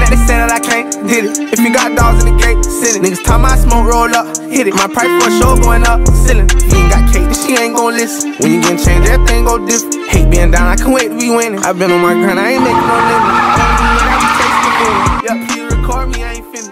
that they say that I can't, did it. If you got dogs in the gate, send it. Niggas talk my smoke, roll up, hit it. My price for a show going up, ceiling. If you ain't got cake, then she ain't gon' listen. When you get changed, everything go different. Hate being down, I can't wait to be winning. I been on my grind, I ain't making no living. I be chasing the moon. Yup, please record me, I ain't finna.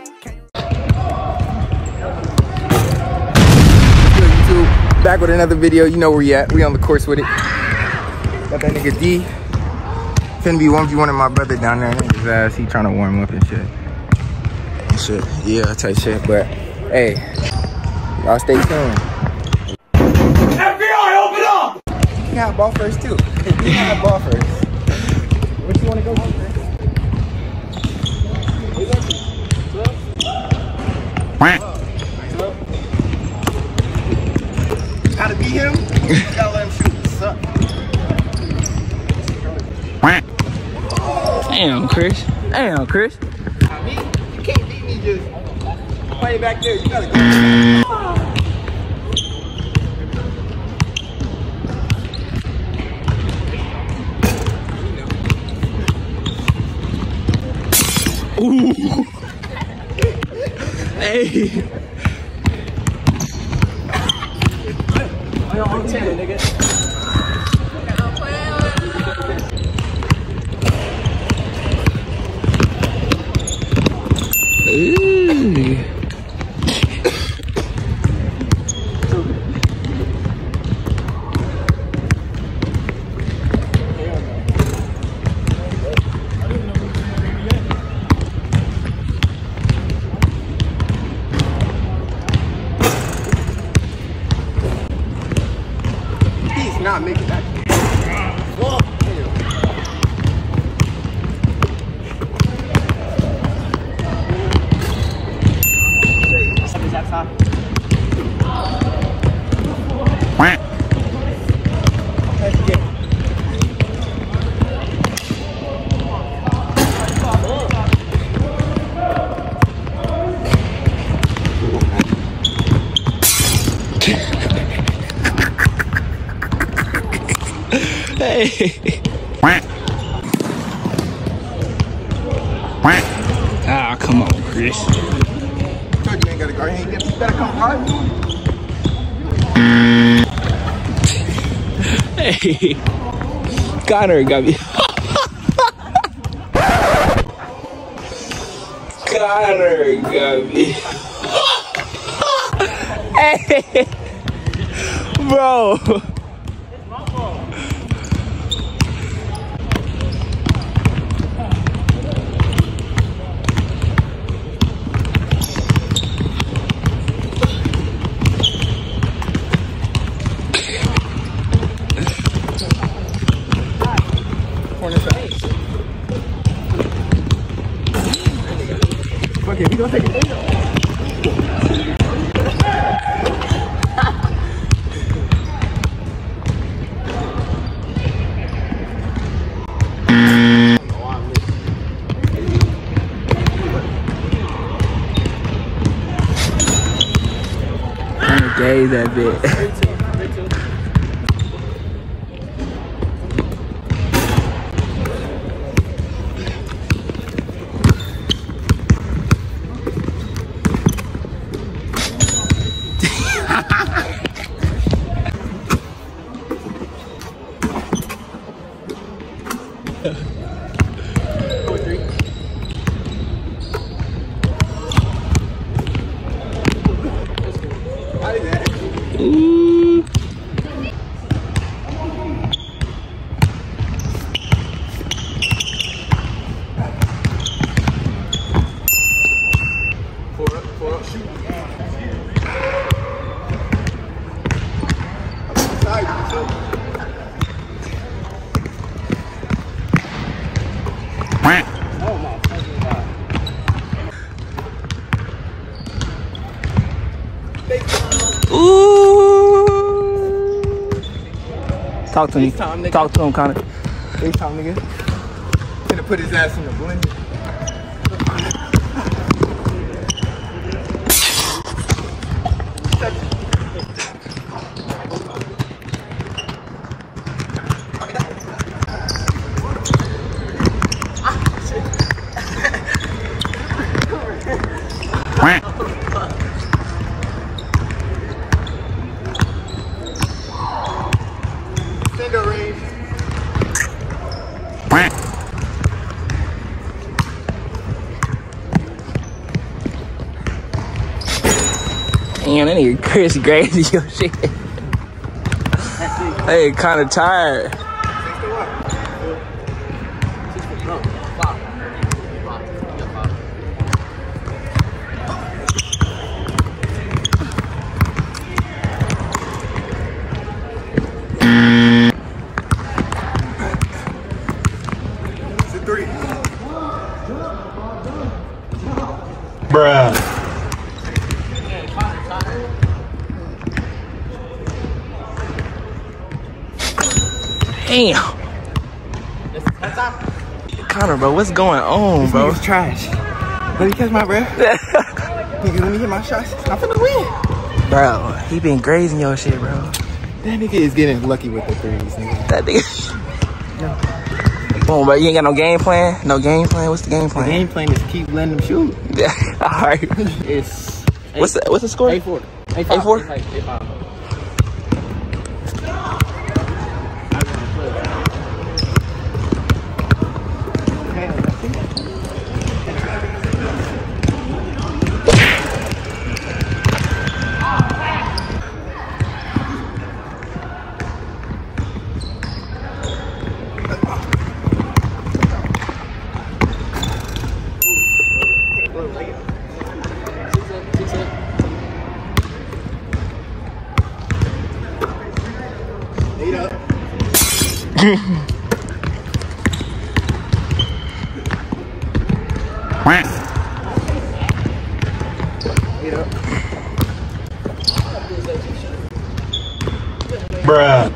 Back with another video. You know where we at. We on the course with it. Got that nigga D. Finna be 1v1 of my brother down there. His ass, he trying to warm up and shit. Yeah, type shit. But hey, y'all stay tuned. FBI, open up! You can have ball first too. You can have ball first. What you want to go for? Gotta be him. You gotta let him shoot. What's up? Damn, Chris. Damn, Chris. You can't beat me just play back there. You gotta go. Ooh. Hey. I'm telling nigga. Ooh. He's not making that. Whoa. Hey. Ah, come on, Chris. You ain't gotta go. You better come hard. Hey. Connor got me. Connor got me. Hey. Bro. Okay, we gonna take it. Gay that bit. Ooh. Four up, shoot. Ooh. Talk to me. Talk to him, Connor. FaceTime, nigga. Gonna put his ass in the blender. Damn, that nigga Chris crazy, yo shit. Hey, kind of tired. Bruh. Damn. Connor, bro, what's going on, bro? It's trash. Let me catch my breath. Nigga, let me hit my shots. I'm finna win. Bro, he been grazing your shit, bro. That nigga is getting lucky with the threes, nigga. That nigga. Boom, bro. You ain't got no game plan? No game plan? What's the game plan? The game plan is keep letting them shoot. Yeah, alright. It's What's the score? 8-4. 8-4? 8-5. Bruh.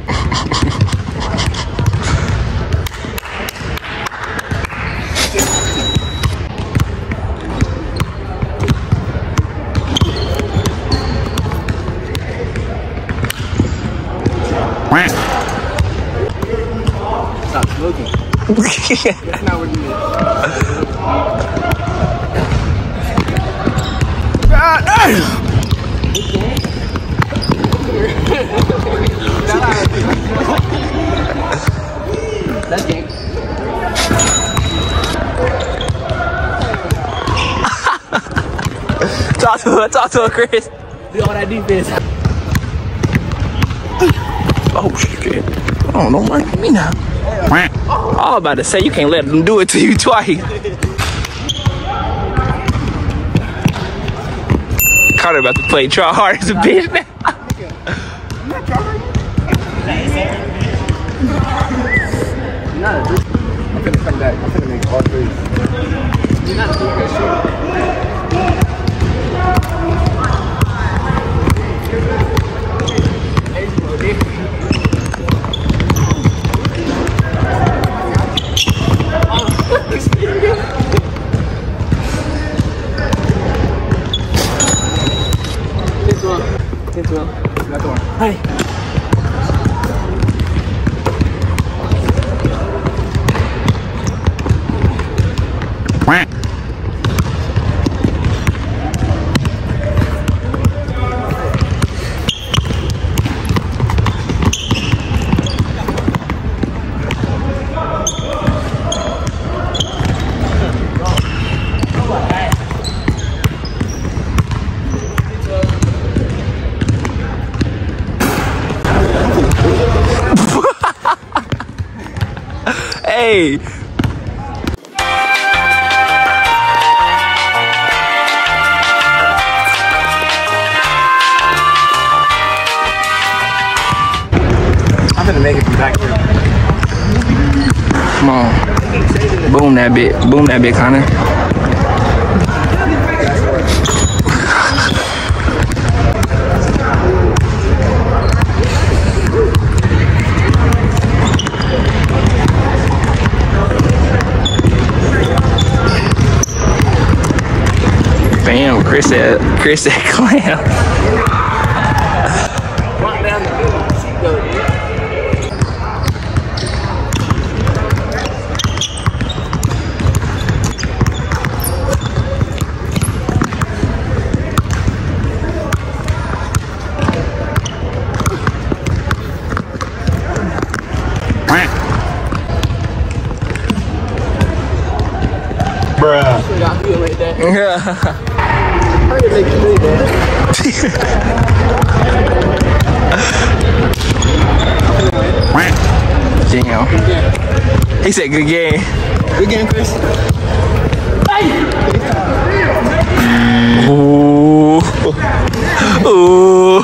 Stop smoking. That's not what you mean. God damn! That's game. Talk to her, Chris. Do all that defense. Oh shit. Oh, don't work with me now. I was about to say you can't let them do it to you twice. Carter about to play try hard as a bitch now. I'm finna come back. I'm finna make all threes. You're not doing that shit. Hey. Hey. I'm gonna make it from back here. Come on. Boom that bit. Boom that bit, Connor. Bam, Chris said clam. Bruh. I feel like that. Target make you move, man. Damn. He said good game. Good game, Chris. Ooh. Ooh.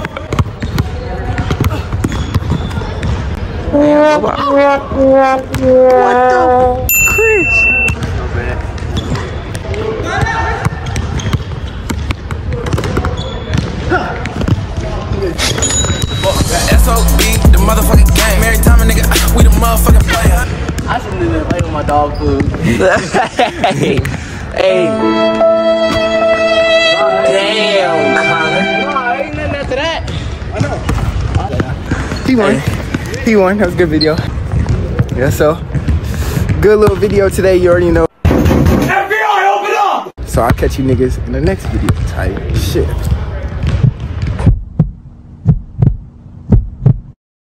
What the? Chris. SOB, the motherfucking game. Every time a nigga, we the motherfucking player. I shouldn't even play with my dog food. Hey. Hey. Damn, Connor. No, ain't nothing after that. He won. He won. That was a good video. Yeah, so good little video today. You already know. FBI, open up! So I'll catch you niggas in the next video. Type shit.